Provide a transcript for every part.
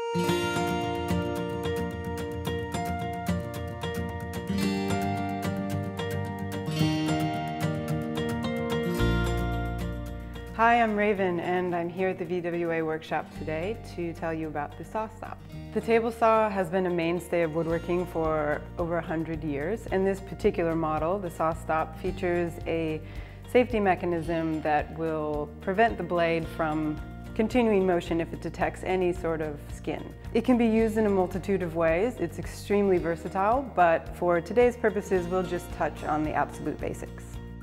Hi, I'm Raven, and I'm here at the VWA workshop today to tell you about the Sawstop. The table saw has been a mainstay of woodworking for over 100 years, and this particular model, the Sawstop, features a safety mechanism that will prevent the blade from continuing motion if it detects any sort of skin. It can be used in a multitude of ways. It's extremely versatile, but for today's purposes, we'll just touch on the absolute basics.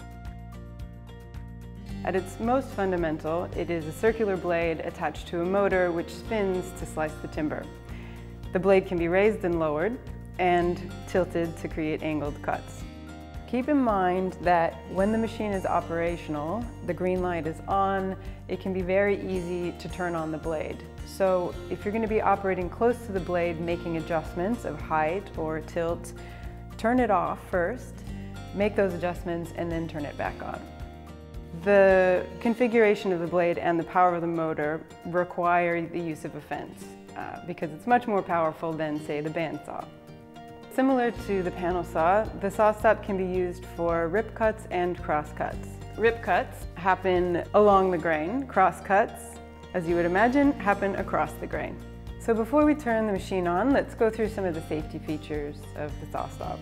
At its most fundamental, it is a circular blade attached to a motor which spins to slice the timber. The blade can be raised and lowered and tilted to create angled cuts. Keep in mind that when the machine is operational, the green light is on, it can be very easy to turn on the blade. So if you're going to be operating close to the blade, making adjustments of height or tilt, turn it off first, make those adjustments, and then turn it back on. The configuration of the blade and the power of the motor require the use of a fence because it's much more powerful than, say, the bandsaw. Similar to the panel saw, the Sawstop can be used for rip cuts and cross cuts. Rip cuts happen along the grain. Cross cuts, as you would imagine, happen across the grain. So before we turn the machine on, let's go through some of the safety features of the Sawstop.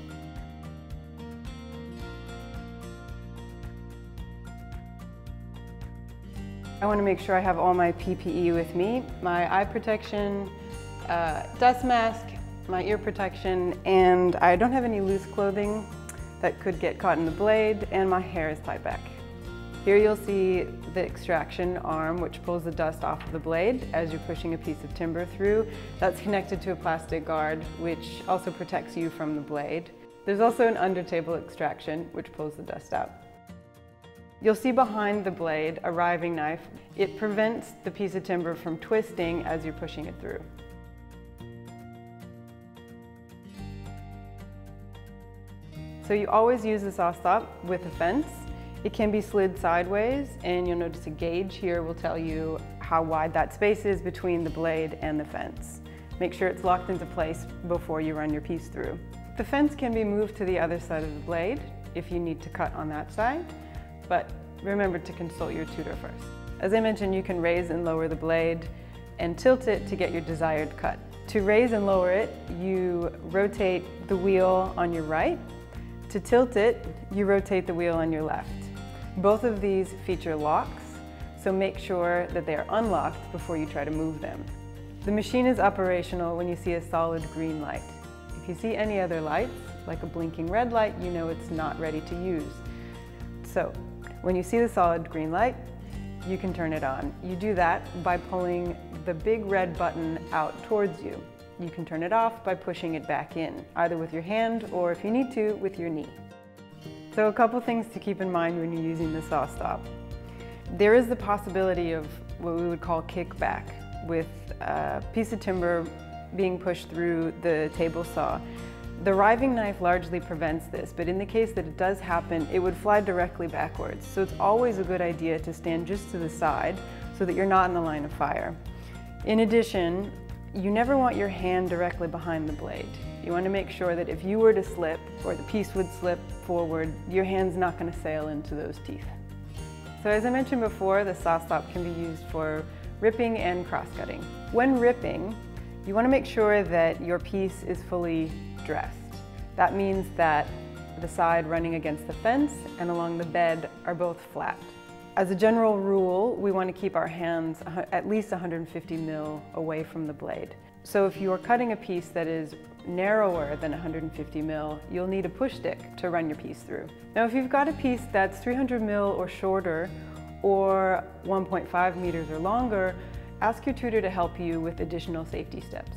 I want to make sure I have all my PPE with me. My eye protection, dust mask, my ear protection, and I don't have any loose clothing that could get caught in the blade, and my hair is tied back. Here you'll see the extraction arm, which pulls the dust off of the blade as you're pushing a piece of timber through. That's connected to a plastic guard, which also protects you from the blade. There's also an under-table extraction, which pulls the dust out. You'll see behind the blade a riving knife. It prevents the piece of timber from twisting as you're pushing it through. So you always use the Sawstop with a fence. It can be slid sideways, and you'll notice a gauge here will tell you how wide that space is between the blade and the fence. Make sure it's locked into place before you run your piece through. The fence can be moved to the other side of the blade if you need to cut on that side, but remember to consult your tutor first. As I mentioned, you can raise and lower the blade and tilt it to get your desired cut. To raise and lower it, you rotate the wheel on your right. To tilt it, you rotate the wheel on your left. Both of these feature locks, so make sure that they are unlocked before you try to move them. The machine is operational when you see a solid green light. If you see any other lights, like a blinking red light, you know it's not ready to use. So, when you see the solid green light, you can turn it on. You do that by pulling the big red button out towards you. You can turn it off by pushing it back in, either with your hand or, if you need to, with your knee. So a couple things to keep in mind when you're using the Sawstop. There is the possibility of what we would call kickback, with a piece of timber being pushed through the table saw. The riving knife largely prevents this, but in the case that it does happen, it would fly directly backwards. So it's always a good idea to stand just to the side so that you're not in the line of fire. In addition, you never want your hand directly behind the blade. You want to make sure that if you were to slip or the piece would slip forward, your hand's not going to sail into those teeth. So as I mentioned before, the Sawstop can be used for ripping and cross-cutting. When ripping, you want to make sure that your piece is fully dressed. That means that the side running against the fence and along the bed are both flat. As a general rule, we want to keep our hands at least 150 mil away from the blade. So if you're cutting a piece that is narrower than 150 mil, you'll need a push stick to run your piece through. Now, if you've got a piece that's 300 mil or shorter, or 1.5 meters or longer, ask your tutor to help you with additional safety steps.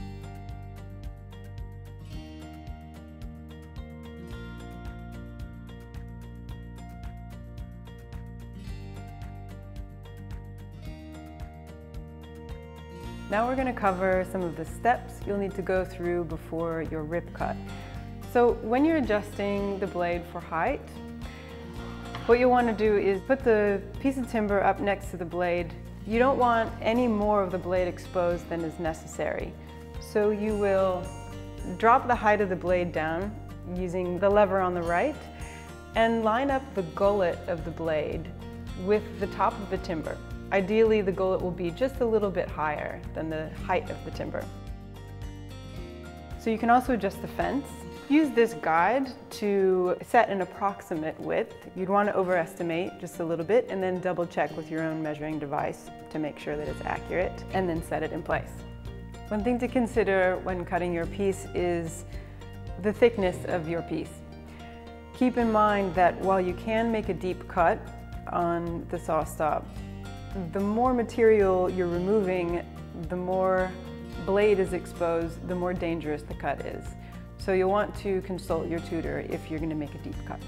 Now we're going to cover some of the steps you'll need to go through before your rip cut. So when you're adjusting the blade for height, what you'll want to do is put the piece of timber up next to the blade You don't want any more of the blade exposed than is necessary. So you will drop the height of the blade down using the lever on the right and line up the gullet of the blade with the top of the timber. Ideally, the gullet will be just a little bit higher than the height of the timber. So you can also adjust the fence. Use this guide to set an approximate width. You'd want to overestimate just a little bit and then double check with your own measuring device to make sure that it's accurate, and then set it in place. One thing to consider when cutting your piece is the thickness of your piece. Keep in mind that while you can make a deep cut on the Sawstop, the more material you're removing, the more blade is exposed, the more dangerous the cut is. So you'll want to consult your tutor if you're going to make a deep cut.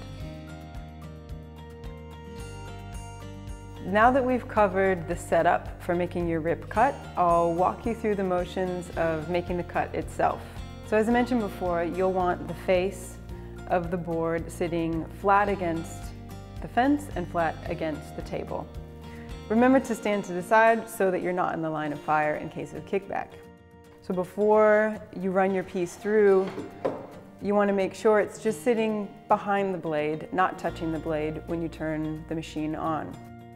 Now that we've covered the setup for making your rip cut, I'll walk you through the motions of making the cut itself. So as I mentioned before, you'll want the face of the board sitting flat against the fence and flat against the table. Remember to stand to the side so that you're not in the line of fire in case of kickback. So before you run your piece through, you want to make sure it's just sitting behind the blade, not touching the blade when you turn the machine on.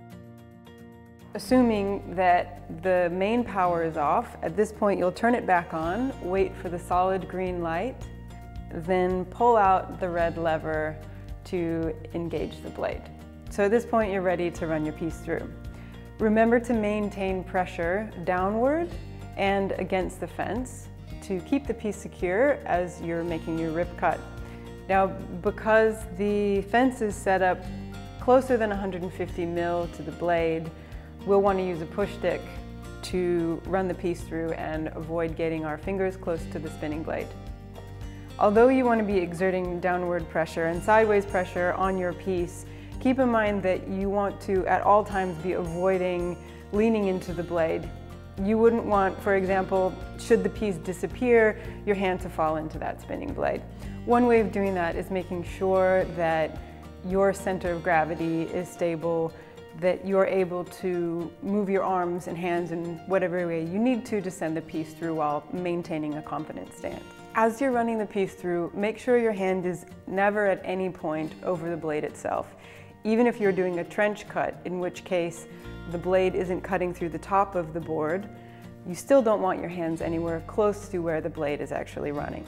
Assuming that the main power is off, at this point you'll turn it back on, wait for the solid green light, then pull out the red lever to engage the blade. So at this point you're ready to run your piece through. Remember to maintain pressure downward and against the fence to keep the piece secure as you're making your rip cut. Now, because the fence is set up closer than 150 mil to the blade, we'll want to use a push stick to run the piece through and avoid getting our fingers close to the spinning blade. Although you want to be exerting downward pressure and sideways pressure on your piece, keep in mind that you want to at all times be avoiding leaning into the blade. You wouldn't want, for example, should the piece disappear, your hand to fall into that spinning blade. One way of doing that is making sure that your center of gravity is stable, that you're able to move your arms and hands in whatever way you need to send the piece through while maintaining a confident stance. As you're running the piece through, make sure your hand is never at any point over the blade itself. Even if you're doing a trench cut, in which case the blade isn't cutting through the top of the board, you still don't want your hands anywhere close to where the blade is actually running.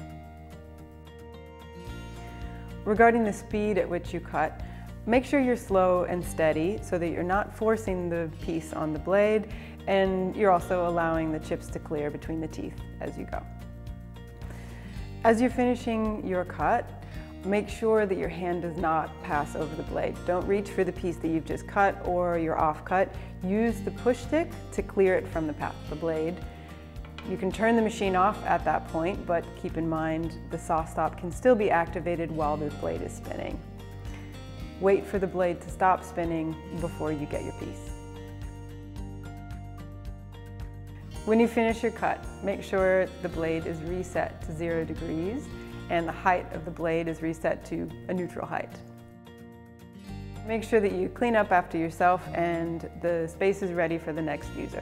Regarding the speed at which you cut, make sure you're slow and steady so that you're not forcing the piece on the blade, and you're also allowing the chips to clear between the teeth as you go. As you're finishing your cut, make sure that your hand does not pass over the blade. Don't reach for the piece that you've just cut or your off cut. Use the push stick to clear it from the path of the blade. You can turn the machine off at that point, but keep in mind the Sawstop can still be activated while the blade is spinning. Wait for the blade to stop spinning before you get your piece. When you finish your cut, make sure the blade is reset to 0 degrees and the height of the blade is reset to a neutral height. Make sure that you clean up after yourself and the space is ready for the next user.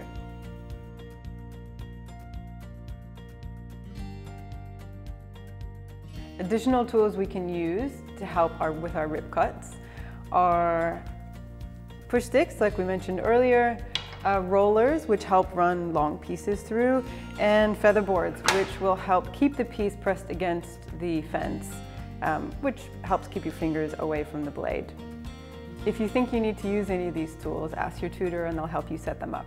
Additional tools we can use to help with our rip cuts are push sticks, like we mentioned earlier, rollers, which help run long pieces through, and feather boards, which will help keep the piece pressed against the fence, which helps keep your fingers away from the blade. If you think you need to use any of these tools, ask your tutor and they'll help you set them up.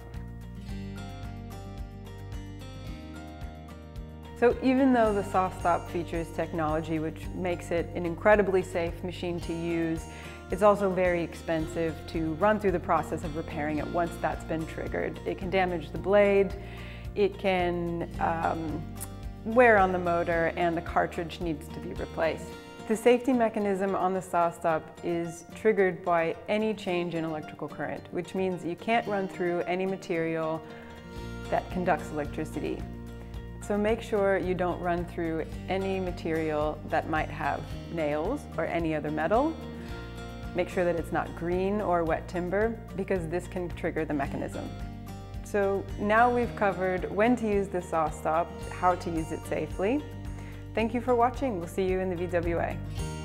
So even though the Sawstop features technology which makes it an incredibly safe machine to use, it's also very expensive to run through the process of repairing it once that's been triggered. It can damage the blade, it can wear on the motor, and the cartridge needs to be replaced. The safety mechanism on the Sawstop is triggered by any change in electrical current, which means you can't run through any material that conducts electricity. So make sure you don't run through any material that might have nails or any other metal. Make sure that it's not green or wet timber, because this can trigger the mechanism. So now we've covered when to use the Sawstop, how to use it safely. Thank you for watching. We'll see you in the VWA.